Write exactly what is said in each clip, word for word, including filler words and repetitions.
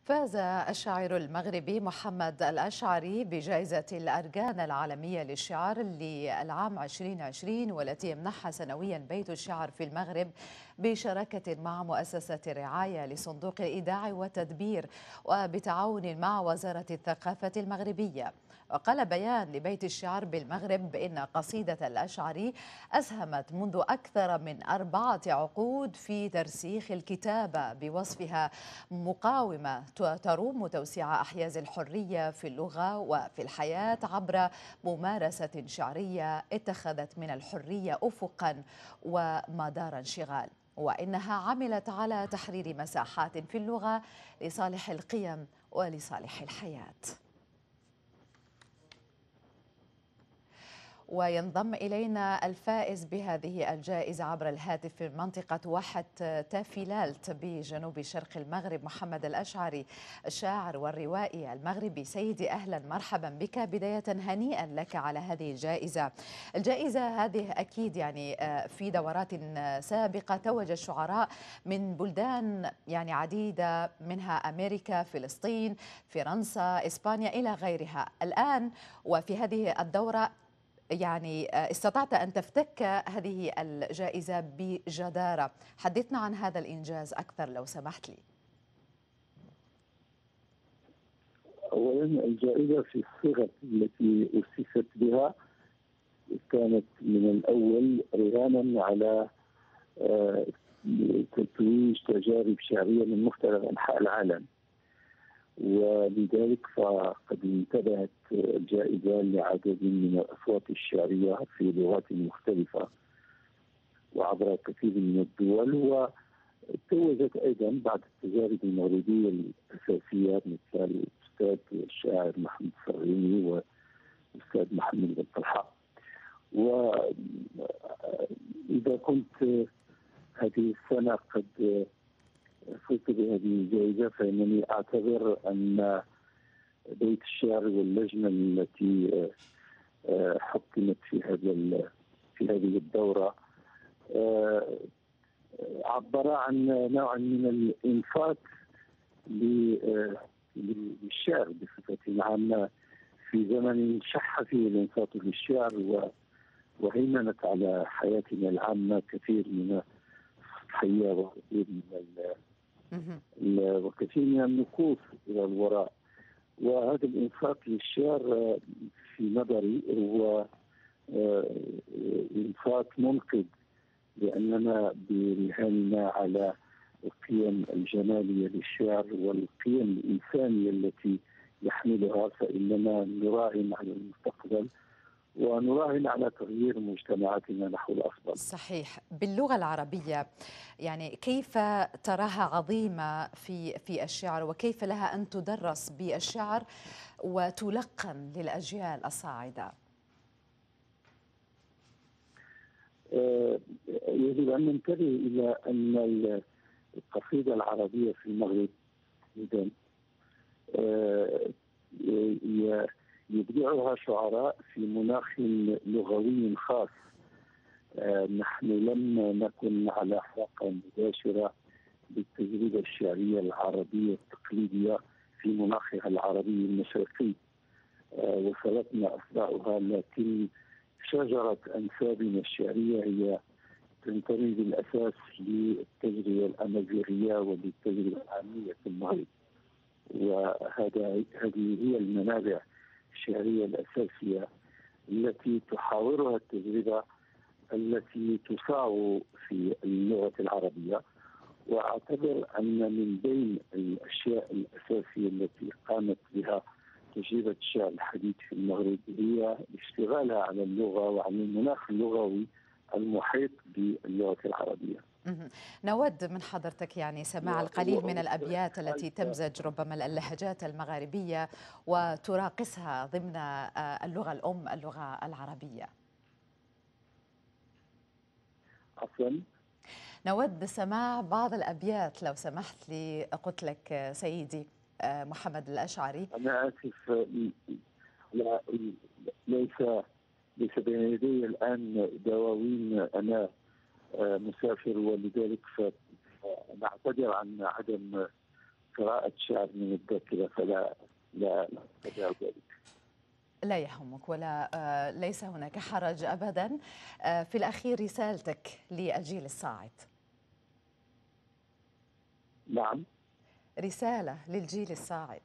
فاز الشاعر المغربي محمد الأشعري بجائزة الأرجان العالمية للشعر للعام ألفين وعشرين، والتي يمنحها سنويا بيت الشعر في المغرب بشراكة مع مؤسسة الرعاية لصندوق الإيداع والتدبير وبتعاون مع وزارة الثقافة المغربية. وقال بيان لبيت الشعر بالمغرب بأن قصيدة الأشعري أسهمت منذ أكثر من أربعة عقود في ترسيخ الكتابة، بوصفها مقاومة تروم توسيع أحياز الحرية في اللغة وفي الحياة عبر ممارسة شعرية اتخذت من الحرية أفقا ومدار انشغال، وإنها عملت على تحرير مساحات في اللغة لصالح القيم ولصالح الحياة. وينضم إلينا الفائز بهذه الجائزة عبر الهاتف في منطقة واحة تافيلالت بجنوب شرق المغرب، محمد الأشعري الشاعر والروائي المغربي. سيدي أهلا مرحبا بك، بداية هنيئا لك على هذه الجائزة. الجائزة هذه أكيد يعني في دورات سابقة توج الشعراء من بلدان يعني عديدة، منها أمريكا، فلسطين، فرنسا، إسبانيا إلى غيرها. الآن وفي هذه الدورة يعني استطعت أن تفتك هذه الجائزة بجدارة. حدثنا عن هذا الإنجاز أكثر لو سمحت لي. أولا الجائزة في الصيغة التي أسست بها كانت من الأول رهانا على تتويج تجارب شعرية من مختلف أنحاء العالم، ولذلك فقد انتبهت الجائزة لعدد من الأصوات الشعرية في لغات مختلفة وعبر كثير من الدول، وتوجت أيضا بعض التجارب المغربية الأساسية مثل الأستاذ الشاعر محمد الصغيري والأستاذ محمد بن طلحة. وإذا كنت هذه السنة قد فزت بهذه الجائزة فإنني أعتبر أن بيت الشعر واللجنة التي حكمت في هذا في هذه الدورة عبر عن نوع من الإنفاق للشعر بصفة عامة في زمن شح فيه الإنفاق للشعر وهيمنت على حياتنا العامة كثير من السطحية وكثير من وكثير من النكوص إلى الوراء. وهذا الإنفاق للشعر في نظري هو إنفاق منقذ، لأننا برهاننا على القيم الجمالية للشعر والقيم الإنسانية التي يحملها، فإننا نراهن على المستقبل ونراهن على تغيير مجتمعاتنا نحو الأفضل. صحيح. باللغة العربية يعني كيف تراها عظيمة في في الشعر، وكيف لها أن تدرس بالشعر وتلقن للأجيال الصاعدة؟ يجب أن ننتبه إلى أن القصيدة العربية في المغرب إذن يبدعها شعراء في مناخ لغوي خاص. نحن لم نكن على علاقة مباشرة بالتجربة الشعرية العربية التقليدية في مناخها العربي المشرقي، وصلتنا أصداؤها، لكن شجرة أنسابنا الشعرية هي تنتمي بالأساس للتجربة الأمازيغية وللتجربة العامية في المغرب، وهذا هذه هي المنابع الشعرية الأساسية التي تحاورها التجربة التي تصاغ في اللغة العربية. وأعتبر أن من بين الأشياء الأساسية التي قامت بها تجربة الشعر الحديث في المغرب هي اشتغالها على اللغة وعلى المناخ اللغوي المحيط باللغة العربية. نود من حضرتك يعني سماع القليل من الأبيات التي تمزج ربما اللهجات المغاربية وتراقصها ضمن اللغة الأم اللغة العربية. عفوا، نود سماع بعض الأبيات لو سمحت لي. قلت لك سيدي محمد الأشعري. أنا آسف، لا ليس ليس بين يدي الآن دواوين، أنا مسافر ولذلك فنعتذر عن عدم قراءة شعر من الذاكرة، فلا لا أستطيع ذلك. لا يهمك ولا آه ليس هناك حرج أبدا. آه في الأخير رسالتك للجيل الصاعد. نعم. رسالة للجيل الصاعد.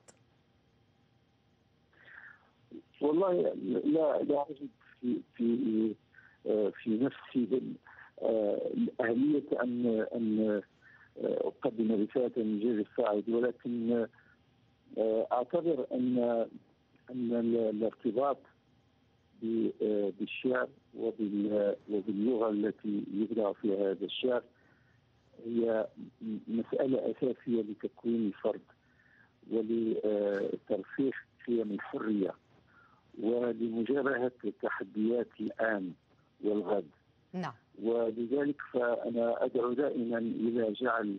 والله لا لا أجد في في في نفسي أهمية أن أن أقدم رسالة للجيل الصاعد، ولكن أعتبر أن أن الارتباط بالشعر وباللغة التي يبدع فيها هذا الشعر هي مسألة أساسية لتكوين الفرد ولترسيخ قيم الحرية ولمجابهة تحديات الآن والغد. نعم. ولذلك فأنا أدعو دائما إلى جعل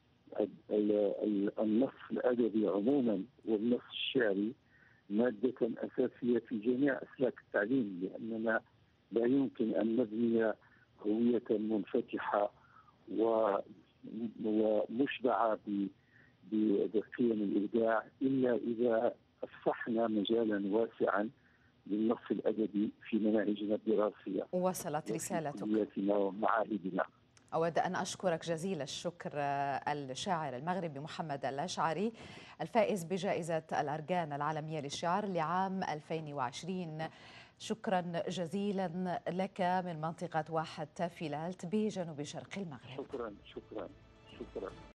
النص الأدبي عموما والنص الشعري مادة أساسية في جميع أسلاك التعليم، لأننا لا يمكن أن نبني هوية منفتحة ومشبعة بقيم الإبداع إلا إذا أفسحنا مجالا واسعا للنص الأدبي في مناهجنا الدراسية وصلت رسالتك كلياتنا ومعاهدنا. أود أن أشكرك جزيل الشكر الشاعر المغربي محمد الأشعري الفائز بجائزة الأرجان العالمية للشعر لعام ألفين وعشرين. شكرا جزيلا لك من منطقة واحد تافيلالت بجنوب شرق المغرب. شكرا شكرا شكرا.